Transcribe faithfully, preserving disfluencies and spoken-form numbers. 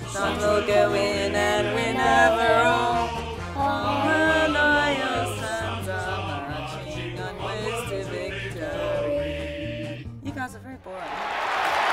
Songs will go in and we never roam. All the loyal sons are marching onwards to victory. You guys are very boring.